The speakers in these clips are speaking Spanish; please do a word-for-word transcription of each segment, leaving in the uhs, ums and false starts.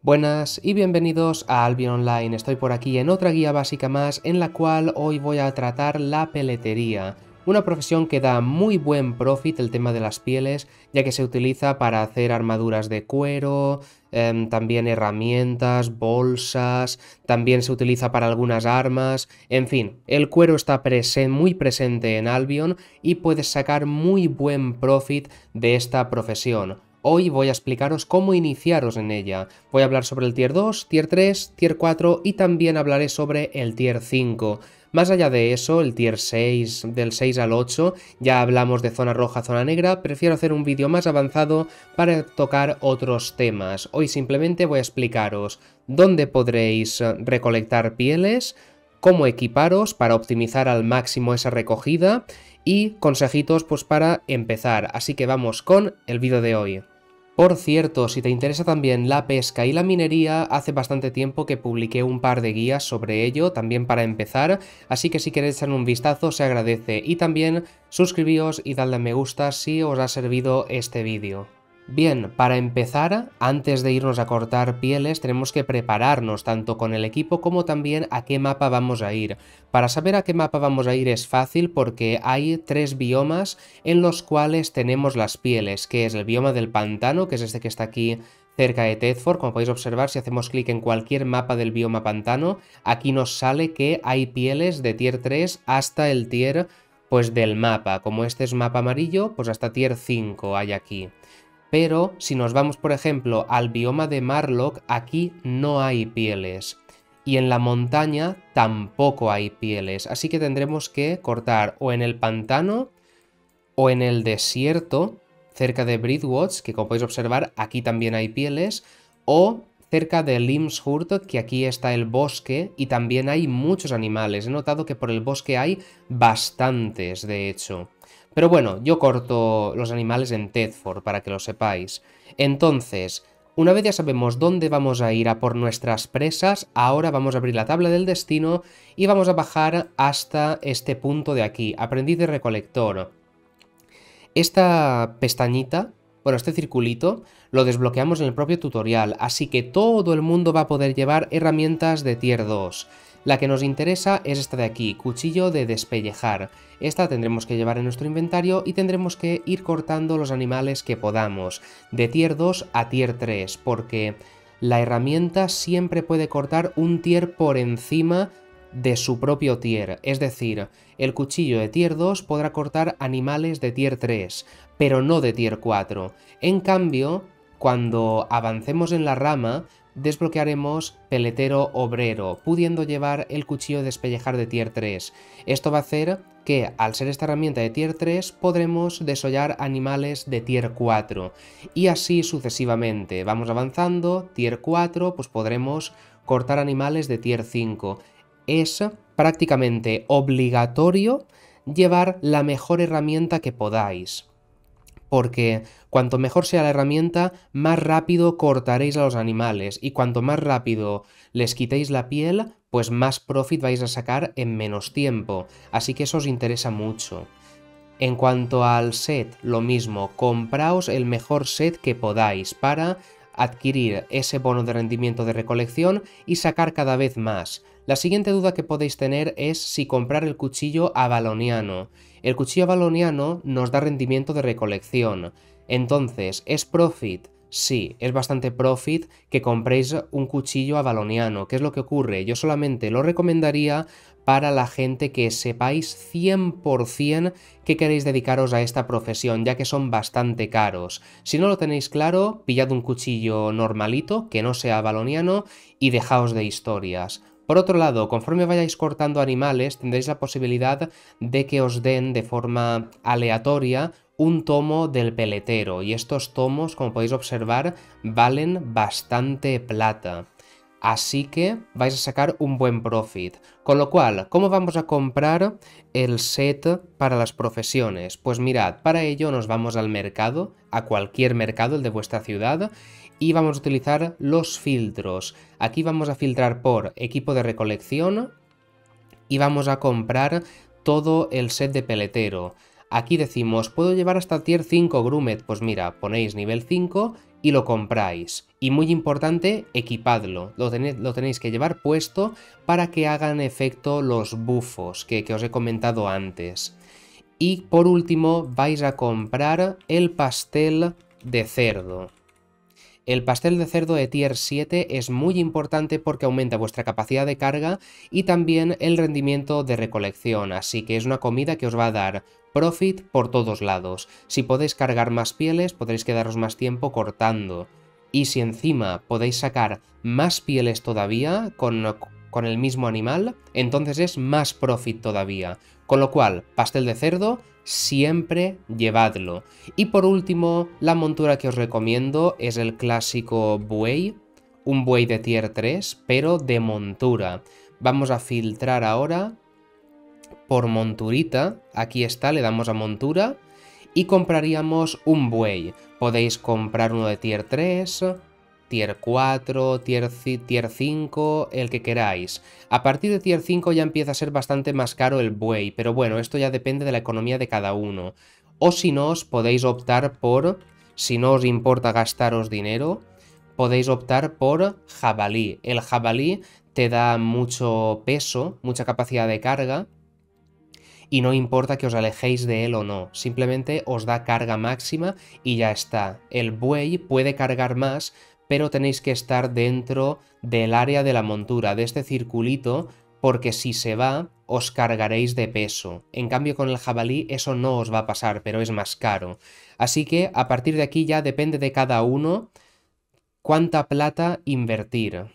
Buenas y bienvenidos a Albion Online. Estoy por aquí en otra guía básica más en la cual hoy voy a tratar la peletería. Una profesión que da muy buen profit el tema de las pieles, ya que se utiliza para hacer armaduras de cuero, eh, también herramientas, bolsas, también se utiliza para algunas armas, en fin, el cuero está presen- muy presente en Albion y puedes sacar muy buen profit de esta profesión. Hoy voy a explicaros cómo iniciaros en ella. Voy a hablar sobre el tier dos, tier tres, tier cuatro y también hablaré sobre el tier cinco. Más allá de eso, el tier seis, del seis al ocho, ya hablamos de zona roja, zona negra, prefiero hacer un vídeo más avanzado para tocar otros temas. Hoy simplemente voy a explicaros dónde podréis recolectar pieles, cómo equiparos para optimizar al máximo esa recogida y consejitos pues para empezar. Así que vamos con el vídeo de hoy. Por cierto, si te interesa también la pesca y la minería, hace bastante tiempo que publiqué un par de guías sobre ello, también para empezar, así que si queréis echar un vistazo se agradece. Y también suscribíos y dadle a me gusta si os ha servido este vídeo. Bien, para empezar, antes de irnos a cortar pieles, tenemos que prepararnos tanto con el equipo como también a qué mapa vamos a ir. Para saber a qué mapa vamos a ir es fácil porque hay tres biomas en los cuales tenemos las pieles, que es el bioma del pantano, que es este que está aquí cerca de Thetford. Como podéis observar, si hacemos clic en cualquier mapa del bioma pantano, aquí nos sale que hay pieles de tier tres hasta el tier pues del mapa. Como este es mapa amarillo, pues hasta tier cinco hay aquí. Pero si nos vamos, por ejemplo, al bioma de Marlock, aquí no hay pieles. Y en la montaña tampoco hay pieles. Así que tendremos que cortar o en el pantano o en el desierto, cerca de Bridwatch, que como podéis observar, aquí también hay pieles, o cerca de Limshurt, que aquí está el bosque y también hay muchos animales. He notado que por el bosque hay bastantes, de hecho. Pero bueno, yo corto los animales en Thetford, para que lo sepáis. Entonces, una vez ya sabemos dónde vamos a ir a por nuestras presas, ahora vamos a abrir la tabla del destino y vamos a bajar hasta este punto de aquí, aprendiz de recolector. Esta pestañita, bueno, este circulito, lo desbloqueamos en el propio tutorial, así que todo el mundo va a poder llevar herramientas de tier dos. La que nos interesa es esta de aquí, cuchillo de despellejar. Esta tendremos que llevar en nuestro inventario y tendremos que ir cortando los animales que podamos, de tier dos a tier tres, porque la herramienta siempre puede cortar un tier por encima de su propio tier, es decir, el cuchillo de tier dos podrá cortar animales de tier tres, pero no de tier cuatro. En cambio, cuando avancemos en la rama, desbloquearemos peletero obrero, pudiendo llevar el cuchillo de despellejar de tier tres. Esto va a hacer que, al ser esta herramienta de tier tres, podremos desollar animales de tier cuatro, y así sucesivamente. Vamos avanzando, tier cuatro, pues podremos cortar animales de tier cinco. Es prácticamente obligatorio llevar la mejor herramienta que podáis, porque cuanto mejor sea la herramienta, más rápido cortaréis a los animales, y cuanto más rápido les quitéis la piel, pues más profit vais a sacar en menos tiempo, así que eso os interesa mucho. En cuanto al set, lo mismo, compraos el mejor set que podáis para adquirir ese bono de rendimiento de recolección y sacar cada vez más. La siguiente duda que podéis tener es si comprar el cuchillo avaloniano. El cuchillo avaloniano nos da rendimiento de recolección. Entonces, ¿es profit? Sí, es bastante profit que compréis un cuchillo avaloniano. ¿Qué es lo que ocurre? Yo solamente lo recomendaría para la gente que sepáis cien por cien que queréis dedicaros a esta profesión, ya que son bastante caros. Si no lo tenéis claro, pillad un cuchillo normalito, que no sea avaloniano, y dejaos de historias. Por otro lado, conforme vayáis cortando animales, tendréis la posibilidad de que os den de forma aleatoria un tomo del peletero, y estos tomos, como podéis observar, valen bastante plata. Así que vais a sacar un buen profit. Con lo cual, ¿cómo vamos a comprar el set para las profesiones? Pues mirad, para ello nos vamos al mercado, a cualquier mercado, el de vuestra ciudad, y vamos a utilizar los filtros. Aquí vamos a filtrar por equipo de recolección y vamos a comprar todo el set de peletero. Aquí decimos, ¿puedo llevar hasta tier cinco Grummet? Pues mira, ponéis nivel cinco y lo compráis. Y muy importante, equipadlo, lo tenéis, lo tenéis que llevar puesto para que hagan efecto los bufos que, que os he comentado antes. Y por último vais a comprar el pastel de cerdo. El pastel de cerdo de tier siete es muy importante porque aumenta vuestra capacidad de carga y también el rendimiento de recolección, así que es una comida que os va a dar profit por todos lados. Si podéis cargar más pieles, podréis quedaros más tiempo cortando. Y si encima podéis sacar más pieles todavía con, con el mismo animal, entonces es más profit todavía. Con lo cual, pastel de cerdo, siempre llevadlo. Y por último, la montura que os recomiendo es el clásico buey, un buey de tier tres, pero de montura. Vamos a filtrar ahora por monturita, aquí está, le damos a montura y compraríamos un buey. Podéis comprar uno de tier tres, tier cuatro, tier, tier cinco, el que queráis. A partir de tier cinco ya empieza a ser bastante más caro el buey, pero bueno, esto ya depende de la economía de cada uno. O si no, os podéis optar por, si no os importa gastaros dinero, podéis optar por jabalí. El jabalí te da mucho peso, mucha capacidad de carga, y no importa que os alejéis de él o no, simplemente os da carga máxima y ya está. El buey puede cargar más, pero tenéis que estar dentro del área de la montura, de este circulito, porque si se va, os cargaréis de peso. En cambio con el jabalí eso no os va a pasar, pero es más caro. Así que a partir de aquí ya depende de cada uno cuánta plata invertir.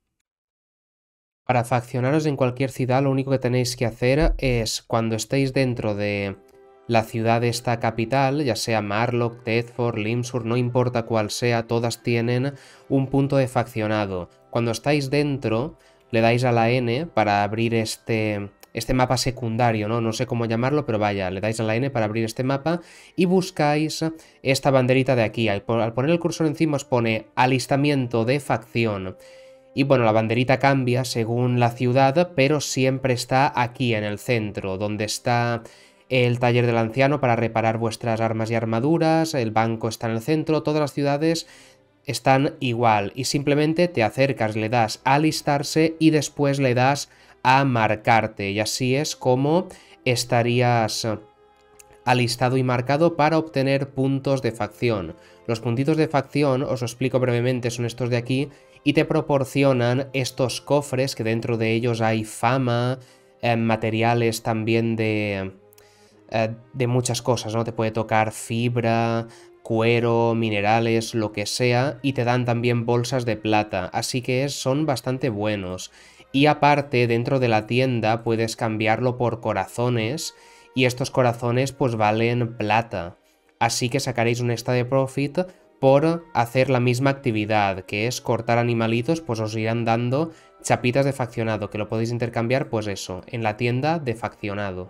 Para faccionaros en cualquier ciudad lo único que tenéis que hacer es, cuando estéis dentro de la ciudad de esta capital, ya sea Marlock, Thetford, Limsur, no importa cuál sea, todas tienen un punto de faccionado. Cuando estáis dentro, le dais a la N para abrir este, este mapa secundario, ¿no? No sé cómo llamarlo, pero vaya, le dais a la N para abrir este mapa y buscáis esta banderita de aquí. Al poner el cursor encima os pone alistamiento de facción. Y bueno, la banderita cambia según la ciudad, pero siempre está aquí en el centro, donde está el taller del anciano para reparar vuestras armas y armaduras, el banco está en el centro, todas las ciudades están igual. Y simplemente te acercas, le das a alistarse y después le das a marcarte. Y así es como estarías alistado y marcado para obtener puntos de facción. Los puntitos de facción, os lo explico brevemente, son estos de aquí, y te proporcionan estos cofres que dentro de ellos hay fama, eh, materiales también de, eh, de muchas cosas, ¿no? Te puede tocar fibra, cuero, minerales, lo que sea, y te dan también bolsas de plata, así que son bastante buenos. Y aparte, dentro de la tienda puedes cambiarlo por corazones, y estos corazones pues valen plata, así que sacaréis un extra de profit por hacer la misma actividad, que es cortar animalitos, pues os irán dando chapitas de faccionado, que lo podéis intercambiar, pues eso, en la tienda de faccionado.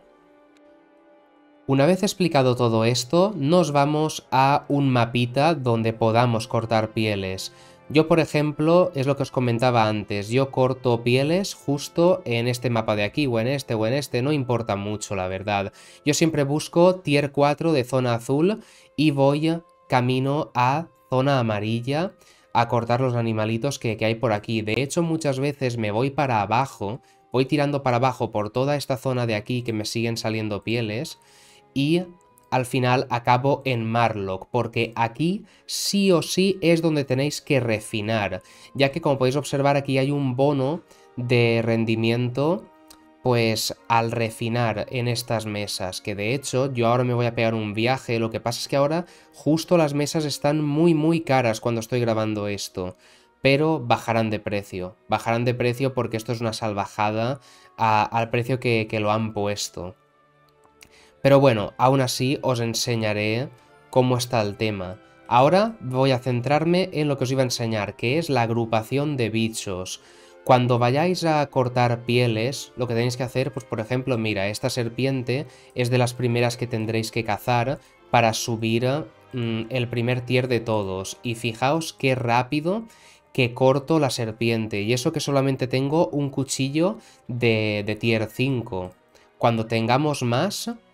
Una vez explicado todo esto, nos vamos a un mapita donde podamos cortar pieles. Yo, por ejemplo, es lo que os comentaba antes, yo corto pieles justo en este mapa de aquí, o en este, o en este, no importa mucho, la verdad. Yo siempre busco tier cuatro de zona azul y voy camino a zona amarilla a cortar los animalitos que, que hay por aquí. De hecho, muchas veces me voy para abajo, voy tirando para abajo por toda esta zona de aquí que me siguen saliendo pieles y al final acabo en Marlock, porque aquí sí o sí es donde tenéis que refinar, ya que como podéis observar aquí hay un bono de rendimiento pues al refinar en estas mesas, que de hecho yo ahora me voy a pegar un viaje, lo que pasa es que ahora justo las mesas están muy muy caras cuando estoy grabando esto, pero bajarán de precio, bajarán de precio porque esto es una salvajada a, al precio que, que lo han puesto. Pero bueno, aún así os enseñaré cómo está el tema. Ahora voy a centrarme en lo que os iba a enseñar, que es la agrupación de bichos. Cuando vayáis a cortar pieles, lo que tenéis que hacer, pues por ejemplo, mira, esta serpiente es de las primeras que tendréis que cazar para subir mmm, el primer tier de todos. Y fijaos qué rápido que corto la serpiente. Y eso que solamente tengo un cuchillo de, de tier cinco. Cuando tengamos más,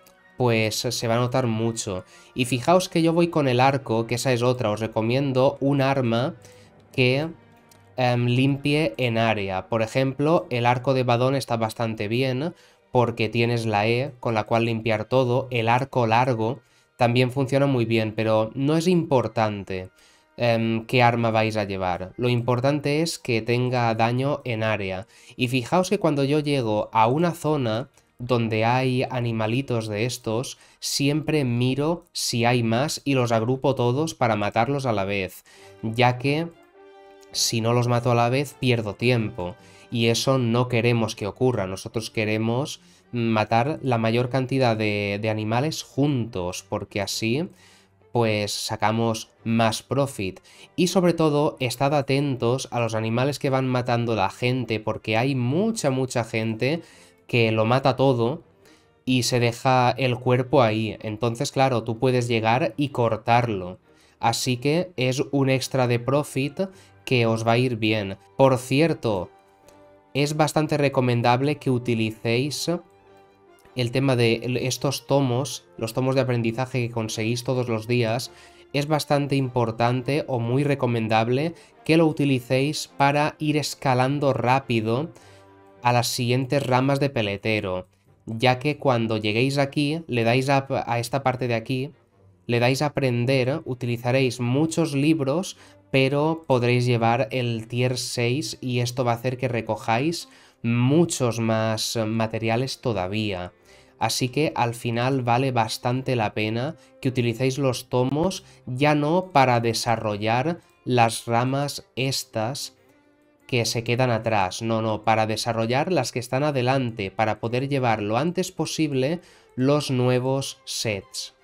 pues se va a notar mucho. Y fijaos que yo voy con el arco, que esa es otra, os recomiendo un arma que Um, limpie en área. Por ejemplo, el arco de Badón está bastante bien porque tienes la E con la cual limpiar todo. El arco largo también funciona muy bien, pero no es importante um, qué arma vais a llevar. Lo importante es que tenga daño en área. Y fijaos que cuando yo llego a una zona donde hay animalitos de estos, siempre miro si hay más y los agrupo todos para matarlos a la vez, ya que si no los mato a la vez, pierdo tiempo. Y eso no queremos que ocurra. Nosotros queremos matar la mayor cantidad de, de animales juntos, porque así pues sacamos más profit. Y sobre todo, estad atentos a los animales que van matando la gente, porque hay mucha, mucha gente que lo mata todo y se deja el cuerpo ahí. Entonces, claro, tú puedes llegar y cortarlo. Así que es un extra de profit que os va a ir bien. Por cierto, es bastante recomendable que utilicéis el tema de estos tomos, los tomos de aprendizaje que conseguís todos los días. Es bastante importante o muy recomendable que lo utilicéis para ir escalando rápido a las siguientes ramas de peletero, ya que cuando lleguéis aquí, le dais a, a esta parte de aquí, le dais a aprender, utilizaréis muchos libros, pero podréis llevar el tier seis y esto va a hacer que recojáis muchos más materiales todavía. Así que al final vale bastante la pena que utilicéis los tomos, ya no para desarrollar las ramas estas que se quedan atrás, no, no, para desarrollar las que están adelante, para poder llevar lo antes posible los nuevos sets.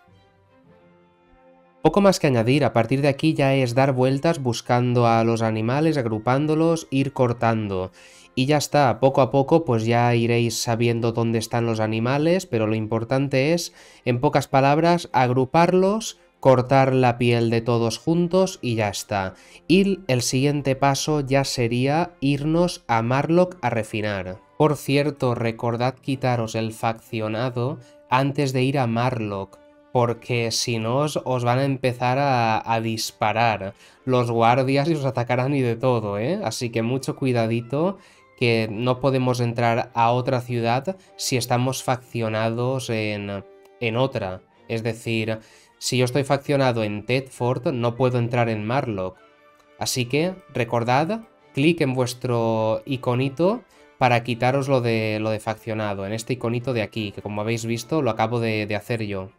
Poco más que añadir, a partir de aquí ya es dar vueltas buscando a los animales, agrupándolos, ir cortando. Y ya está, poco a poco pues ya iréis sabiendo dónde están los animales, pero lo importante es, en pocas palabras, agruparlos, cortar la piel de todos juntos y ya está. Y el siguiente paso ya sería irnos a Marlock a refinar. Por cierto, recordad quitaros el faccionado antes de ir a Marlock, porque si no os, os van a empezar a, a disparar los guardias y os atacarán y de todo, ¿eh? Así que mucho cuidadito, que no podemos entrar a otra ciudad si estamos faccionados en, en otra. Es decir, si yo estoy faccionado en Thetford, no puedo entrar en Marlock. Así que recordad, clic en vuestro iconito para quitaros lo de, lo de faccionado, en este iconito de aquí, que como habéis visto lo acabo de, de hacer yo.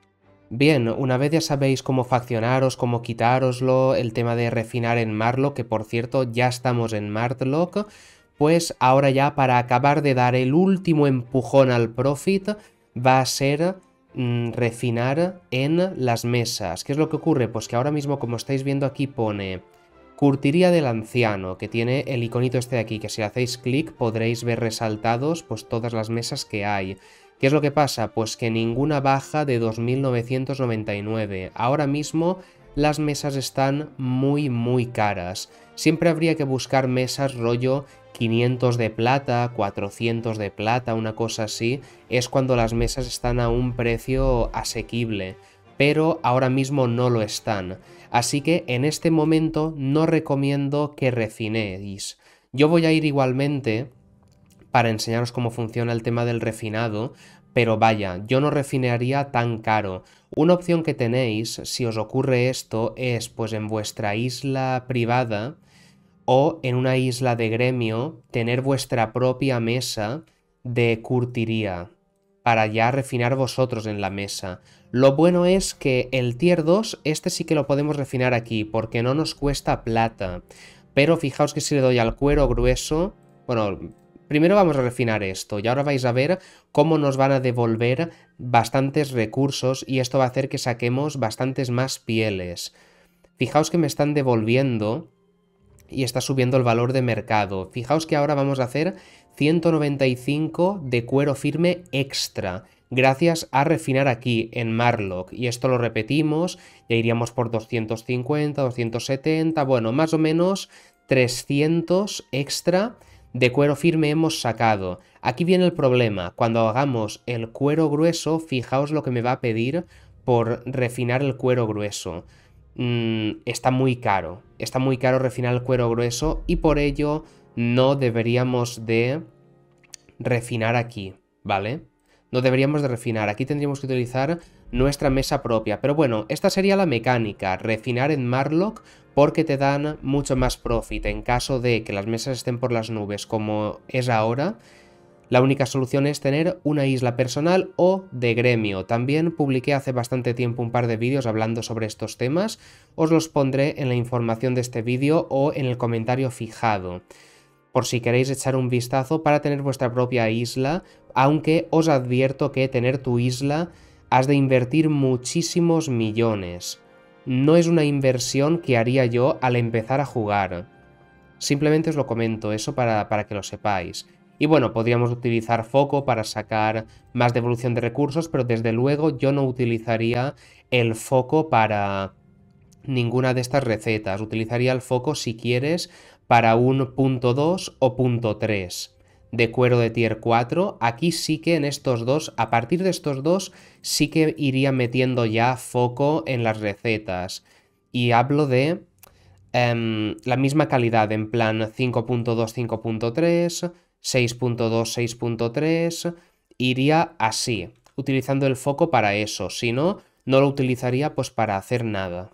Bien, una vez ya sabéis cómo faccionaros, cómo quitároslo, el tema de refinar en Marlock, que por cierto ya estamos en Marlock, pues ahora ya para acabar de dar el último empujón al profit va a ser mmm, refinar en las mesas. ¿Qué es lo que ocurre? Pues que ahora mismo, como estáis viendo aquí, pone Curtiría del Anciano, que tiene el iconito este de aquí, que si hacéis clic podréis ver resaltados pues todas las mesas que hay. ¿Qué es lo que pasa? Pues que ninguna baja de dos mil novecientos noventa y nueve. Ahora mismo las mesas están muy muy caras. Siempre habría que buscar mesas rollo quinientos de plata, cuatrocientos de plata, una cosa así. Es cuando las mesas están a un precio asequible, pero ahora mismo no lo están. Así que en este momento no recomiendo que refinéis. Yo voy a ir igualmente para enseñaros cómo funciona el tema del refinado, pero vaya, yo no refinearía tan caro. Una opción que tenéis, si os ocurre esto, es pues en vuestra isla privada o en una isla de gremio tener vuestra propia mesa de curtiría para ya refinar vosotros en la mesa. Lo bueno es que el tier dos, este sí que lo podemos refinar aquí, porque no nos cuesta plata. Pero fijaos que si le doy al cuero grueso, bueno, primero vamos a refinar esto y ahora vais a ver cómo nos van a devolver bastantes recursos y esto va a hacer que saquemos bastantes más pieles. Fijaos que me están devolviendo y está subiendo el valor de mercado. Fijaos que ahora vamos a hacer ciento noventa y cinco de cuero firme extra, gracias a refinar aquí en Marlock. Y esto lo repetimos, ya iríamos por doscientos cincuenta, doscientos setenta, bueno, más o menos trescientos extra De cuero firme hemos sacado. Aquí viene el problema. Cuando hagamos el cuero grueso, fijaos lo que me va a pedir por refinar el cuero grueso. Mm, está muy caro. Está muy caro refinar el cuero grueso y por ello no deberíamos de refinar aquí, ¿vale? No deberíamos de refinar. Aquí tendríamos que utilizar nuestra mesa propia. Pero bueno, esta sería la mecánica. Refinar en Murloc porque te dan mucho más profit. En caso de que las mesas estén por las nubes como es ahora, la única solución es tener una isla personal o de gremio. También publiqué hace bastante tiempo un par de vídeos hablando sobre estos temas. Os los pondré en la información de este vídeo o en el comentario fijado, por si queréis echar un vistazo para tener vuestra propia isla, aunque os advierto que tener tu isla has de invertir muchísimos millones. No es una inversión que haría yo al empezar a jugar. Simplemente os lo comento, eso para, para que lo sepáis. Y bueno, podríamos utilizar foco para sacar más devolución de recursos, pero desde luego yo no utilizaría el foco para ninguna de estas recetas. Utilizaría el foco si quieres para un punto dos o punto tres de cuero de tier cuatro. Aquí sí que en estos dos, a partir de estos dos, sí que iría metiendo ya foco en las recetas. Y hablo de um, la misma calidad, en plan cinco punto dos, cinco punto tres, seis punto dos, seis punto tres, iría así, utilizando el foco para eso. Si no, no lo utilizaría pues para hacer nada.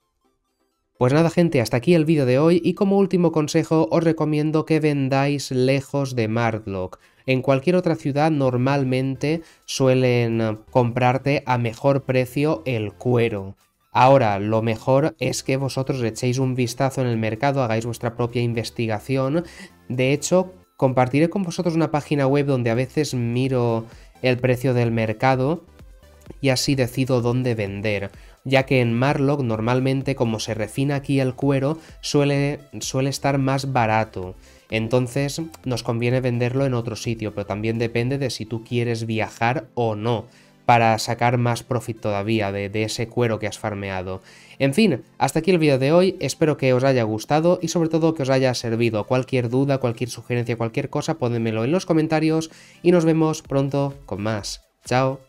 Pues nada gente, hasta aquí el vídeo de hoy y como último consejo os recomiendo que vendáis lejos de Murloc. En cualquier otra ciudad normalmente suelen comprarte a mejor precio el cuero. Ahora, lo mejor es que vosotros echéis un vistazo en el mercado, hagáis vuestra propia investigación. De hecho, compartiré con vosotros una página web donde a veces miro el precio del mercado y así decido dónde vender, ya que en Murloc normalmente como se refina aquí el cuero suele, suele estar más barato, entonces nos conviene venderlo en otro sitio, pero también depende de si tú quieres viajar o no, para sacar más profit todavía de, de ese cuero que has farmeado. En fin, hasta aquí el vídeo de hoy, espero que os haya gustado y sobre todo que os haya servido. Cualquier duda, cualquier sugerencia, cualquier cosa, pónmelo en los comentarios y nos vemos pronto con más. Chao.